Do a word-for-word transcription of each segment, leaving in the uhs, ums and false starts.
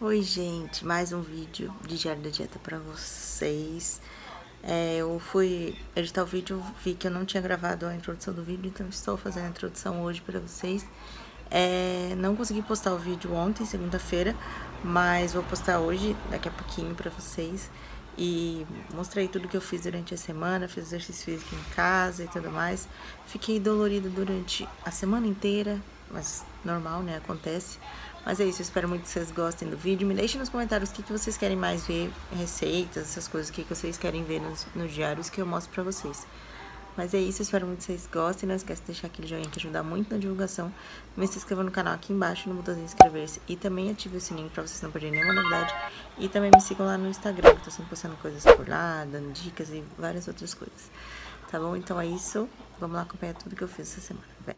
Oi, gente, mais um vídeo de Diário da Dieta pra vocês. É, eu fui editar o vídeo, vi que eu não tinha gravado a introdução do vídeo, então estou fazendo a introdução hoje pra vocês. É, não consegui postar o vídeo ontem, segunda-feira, mas vou postar hoje, daqui a pouquinho, pra vocês. E mostrei tudo que eu fiz durante a semana, fiz exercício físico em casa e tudo mais. Fiquei dolorida durante a semana inteira, mas normal, né? Acontece. Mas é isso, eu espero muito que vocês gostem do vídeo. Me deixem nos comentários o que, que vocês querem mais ver, receitas, essas coisas, o que, que vocês querem ver nos, nos diários que eu mostro pra vocês. Mas é isso, eu espero muito que vocês gostem. Não esquece de deixar aquele joinha que ajuda muito na divulgação. Também se inscreva no canal aqui embaixo, no botãozinho de inscrever-se. E também ative o sininho pra vocês não perderem nenhuma novidade. E também me sigam lá no Instagram, que eu tô sempre postando coisas por lá, dando dicas e várias outras coisas. Tá bom? Então é isso. Vamos lá acompanhar tudo que eu fiz essa semana. Vem.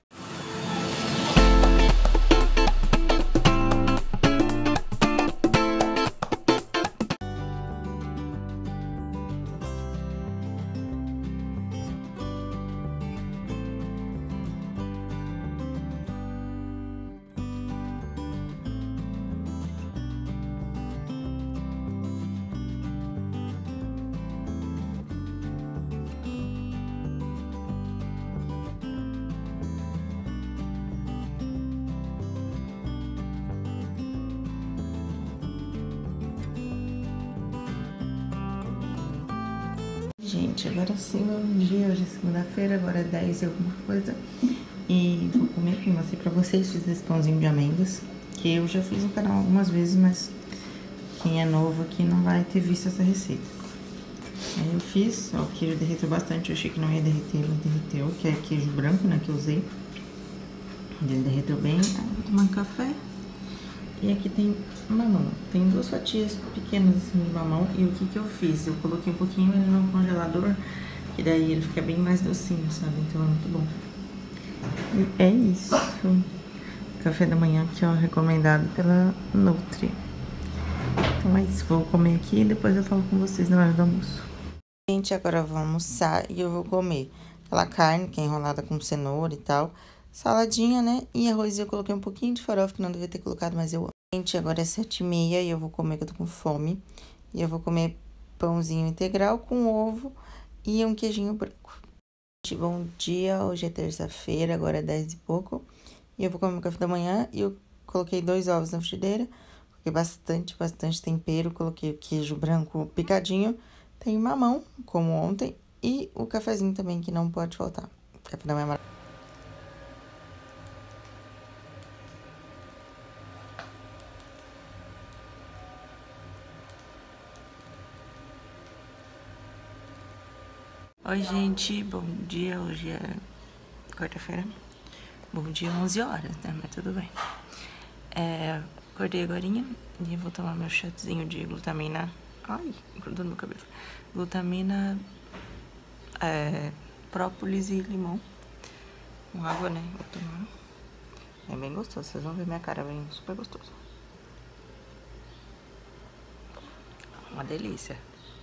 Gente, agora sim, bom dia, hoje é segunda-feira, agora é dez e alguma coisa. E vou comer aqui, mostrei pra vocês, fiz esse pãozinho de amêndoas, que eu já fiz no canal algumas vezes, mas quem é novo aqui não vai ter visto essa receita. Aí eu fiz, ó, o queijo derreteu bastante, eu achei que não ia derreter, mas derreteu, que é queijo branco, né, que eu usei. Ele derreteu bem, aí vou tomar um café. E aqui tem mamão, tem duas fatias pequenas assim de mamão. E o que que eu fiz? Eu coloquei um pouquinho ele no congelador, que daí ele fica bem mais docinho, sabe? Então é muito bom. E é isso. Café da manhã aqui, ó, recomendado pela Nutri. Então é isso, vou comer aqui e depois eu falo com vocês na hora do almoço. Gente, agora eu vou almoçar e eu vou comer aquela carne que é enrolada com cenoura e tal. Saladinha, né? E arroz eu coloquei um pouquinho de farofa, que não devia ter colocado, mas eu amo. Gente, agora é sete e meia e eu vou comer, que eu tô com fome. E eu vou comer pãozinho integral com ovo e um queijinho branco. Gente, bom dia, hoje é terça-feira, agora é dez e pouco. E eu vou comer meu café da manhã e eu coloquei dois ovos na frigideira. Coloquei bastante, bastante tempero, coloquei o queijo branco picadinho. Tem mamão, como ontem, e o cafezinho também, que não pode faltar. Café da manhã maravilhoso. Oi, gente, bom dia, hoje é quarta-feira, bom dia, onze horas, né, mas tudo bem. É, acordei agorinha e vou tomar meu chazinho de glutamina, ai, grudou no meu cabelo, glutamina, é, própolis e limão, com água, né, vou tomar, é bem gostoso, vocês vão ver minha cara, bem super gostoso, uma delícia.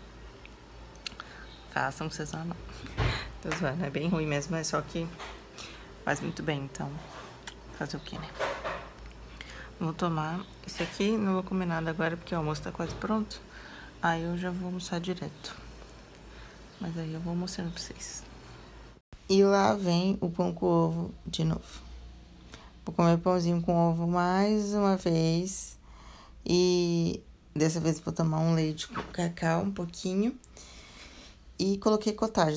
Façam, vocês amam. Tô zoando, é bem ruim mesmo, é só que faz muito bem, então fazer o que, né? Vou tomar esse aqui, não vou comer nada agora porque o almoço tá quase pronto. Aí eu já vou almoçar direto. Mas aí eu vou mostrando pra vocês. E lá vem o pão com ovo de novo. Vou comer pãozinho com ovo mais uma vez. E dessa vez vou tomar um leite com cacau, um pouquinho. E coloquei cottage.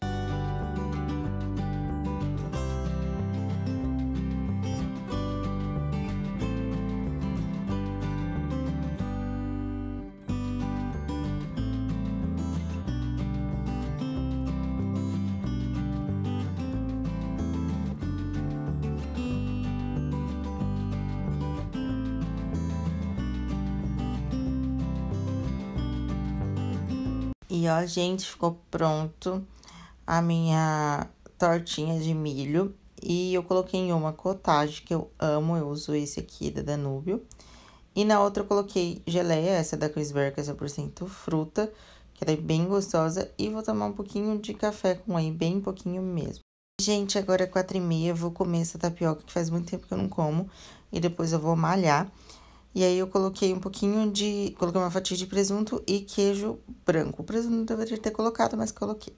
E ó, gente, ficou pronto a minha tortinha de milho. E eu coloquei em uma cottage, que eu amo, eu uso esse aqui da Danúbio. E na outra eu coloquei geleia, essa da Chris Berry, que é cem por cento fruta, que ela é bem gostosa. E vou tomar um pouquinho de café com whey, bem pouquinho mesmo. Gente, agora é quatro e meia, eu vou comer essa tapioca, que faz muito tempo que eu não como. E depois eu vou malhar. E aí eu coloquei um pouquinho de... Coloquei uma fatia de presunto e queijo branco. O presunto não deveria ter colocado, mas coloquei.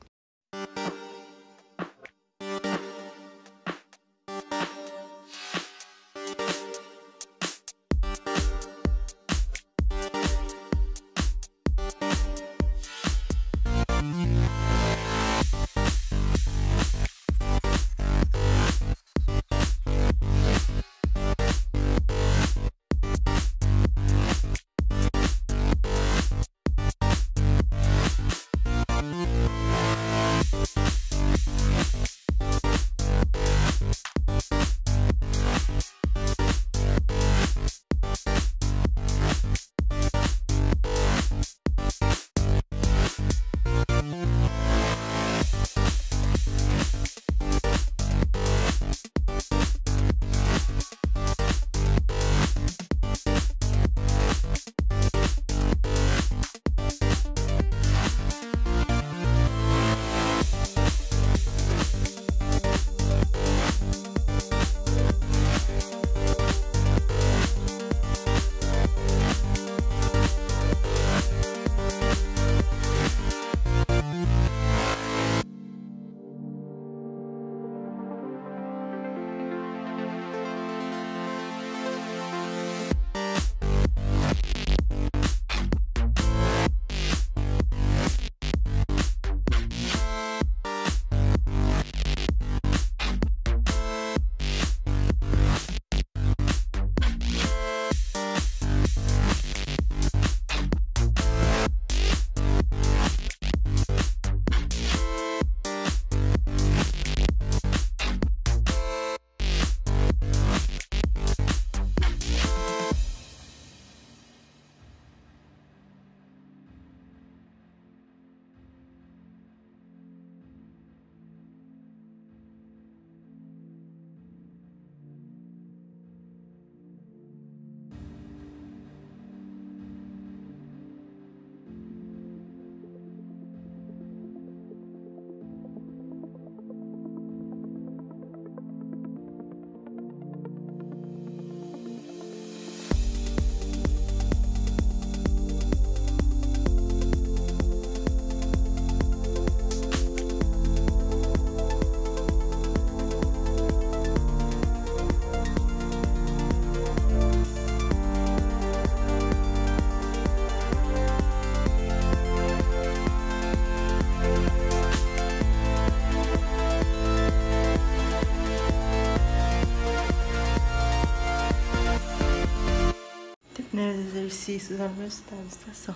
Primeiros exercícios, olha o meu estado, estação.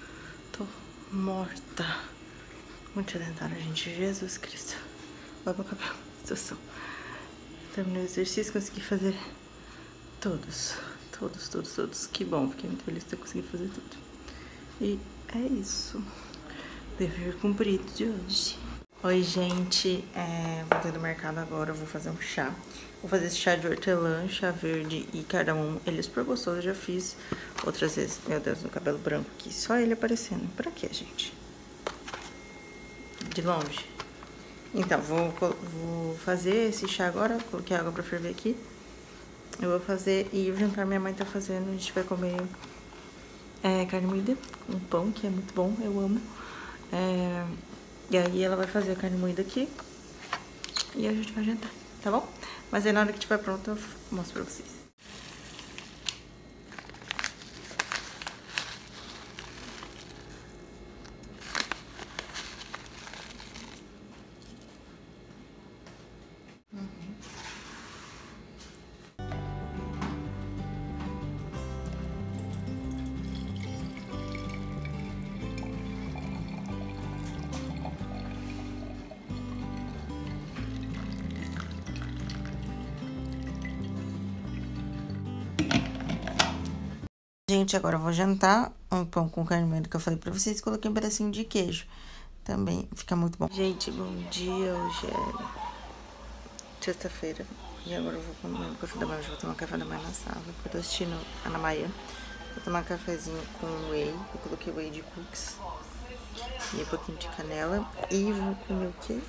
Tô morta. Muito sedentária, gente. Jesus Cristo. Olha meu cabelo, estação. Terminei o exercício, consegui fazer todos. Todos, todos, todos. Que bom, fiquei muito feliz de ter conseguido fazer tudo. E é isso. Dever cumprido de hoje. Oi, gente. É, vou ter do mercado agora, eu vou fazer um chá. Vou fazer esse chá de hortelã, chá verde e cardamomo. Ele é super gostoso, eu já fiz outras vezes. Meu Deus, no cabelo branco aqui. Só ele aparecendo. Pra quê, gente? De longe. Então, vou, vou fazer esse chá agora. Coloquei água pra ferver aqui. Eu vou fazer, e o jantar minha mãe tá fazendo. A gente vai comer é, carne moída com pão, que é muito bom, eu amo. É, e aí ela vai fazer a carne moída aqui. E a gente vai jantar, tá bom? Mas aí na hora que estiver pronto eu mostro pra vocês. Gente, agora eu vou jantar um pão com carne moída que eu falei pra vocês. Coloquei um pedacinho de queijo. Também fica muito bom. Gente, bom dia. Hoje é sexta-feira. E agora eu vou comer o café da manhã. Hoje eu vou tomar café da manhã na sala. Porque eu tô assistindo Ana Maia. Vou tomar um cafezinho com whey. Eu coloquei whey de cookies. E um pouquinho de canela. E vou comer o quê?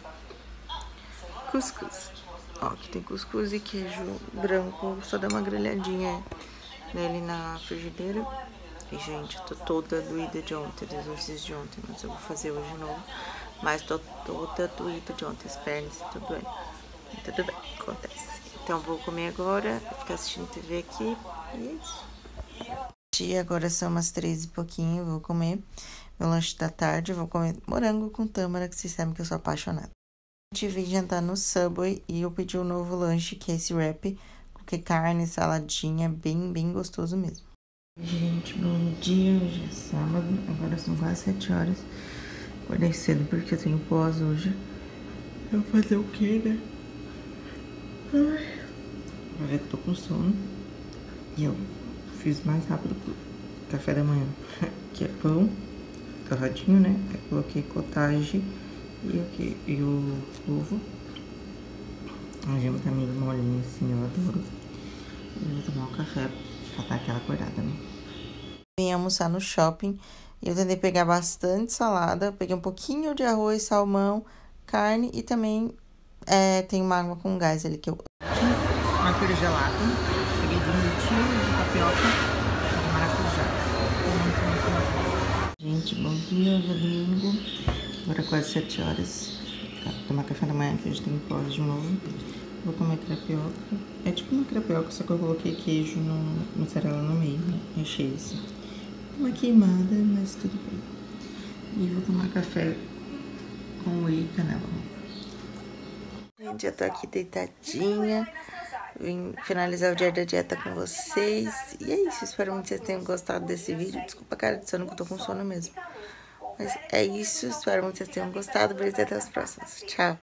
Cuscuz. Ó, aqui tem cuscuz e queijo branco. Só dá uma grelhadinha nele na frigideira. E, gente, eu tô toda doída de ontem, do exercício de ontem, mas eu vou fazer hoje de novo. Mas tô toda doída de ontem, as pernas, tudo bem. Tudo bem, acontece. Então, vou comer agora, ficar assistindo T V aqui, e é isso. E agora são umas três e pouquinho, vou comer meu lanche da tarde, vou comer morango com tâmara, que vocês sabem que eu sou apaixonada. A gente veio jantar no Subway e eu pedi um novo lanche, que é esse wrap, com carne, saladinha, bem, bem gostoso mesmo. Gente, bom dia, hoje é sábado, agora são quase sete horas. Acordei cedo porque eu tenho pós hoje. Eu vou fazer o quê, né? Ai, agora eu tô com sono. E eu fiz mais rápido pro café da manhã, que é pão, torradinho, né? Aí coloquei cottage e, aqui, e o ovo. A gema tá meio molinha assim, eu adoro. E eu vou tomar um café pra dar aquela acordada, né? Vim almoçar no shopping e eu tentei pegar bastante salada. Peguei um pouquinho de arroz, salmão, carne e também é, tem uma água com gás ali que eu... Uma gelada. Peguei de miltinho, de tapioca e de maracujá. Muito, muito, muito. Gente, bom dia, hoje é domingo. Agora é quase sete horas. Vou tomar café da manhã, que hoje tem pós de novo. Vou comer crepioca. É tipo uma crepioca, só que eu coloquei queijo no mussarela no meio, né? Recheio assim. Uma queimada, mas tudo bem. E vou tomar café com whey e canela. Gente, eu tô aqui deitadinha. Vim finalizar o dia da dieta com vocês. E é isso, espero muito que vocês tenham gostado desse vídeo. Desculpa a cara de sono, que eu tô com sono mesmo. Mas é isso, espero muito que vocês tenham gostado. Beijo e até os próximos. Tchau!